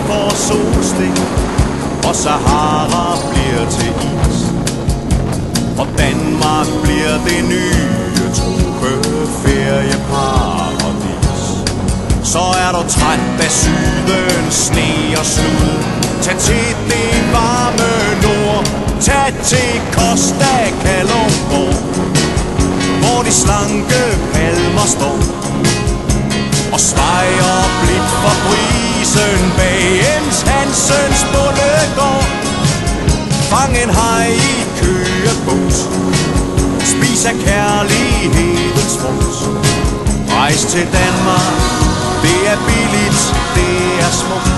får solstik, og Sahara bliver til is. Og Danmark bliver det nye tropeferieparadis. Så er du træt af sydens sne og slud, tag til det varme nord. Tag til Costa Calumbo, hvor de slanke palmer står og svejer blidt for brisen bag Jens Hansens bondegård. Fang en haj i køgebås, spis af kærlighedens frugt. Rejs til Danmark, det er billigt, det er smukt.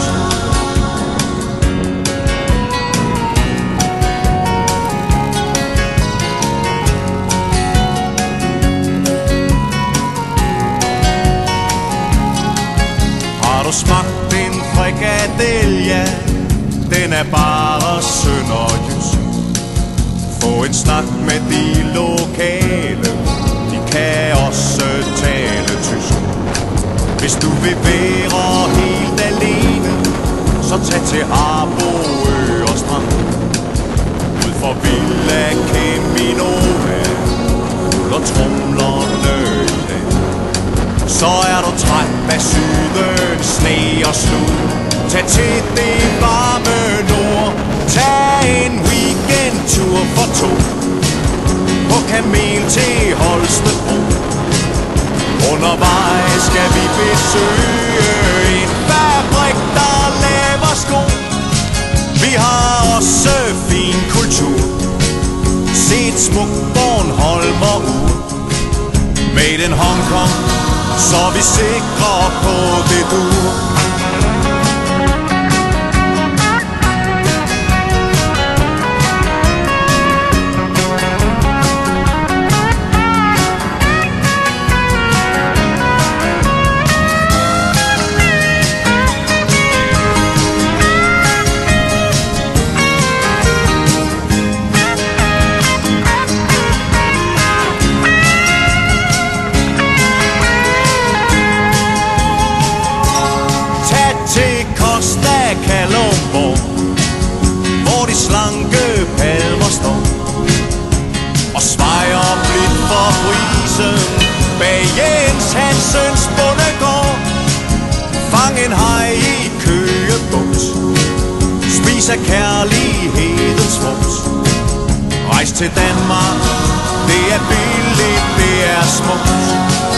Har du smagt en frikadelle, ja, den er bare sønderjysk. Få en snak med de lokale, de kan også tale tysk. Hvis du vil være helt alene, så tag til Harboøre og Strand. Ud for Villa Caminova, ruller tromlerne i land. Så er du træt af sydens sne og slud, tag til det varme nord. Tag en weekendtur for to, på kamel til Holstebro. Undervejs skal vi besøge en fabrik, der laver sko. Vi har også fin kultur, se et smukt Bornholmer ud. Made in Hong Kong, så vi sikre på det dur. Calumbo, hvor de slanke palmer står og svejer blidt for brisen bag Jens Hansens bondegård. Fang en haj i køgebås, spis af kærlighedens frugt. Rejs til Danmark, det er billigt, det er smukt.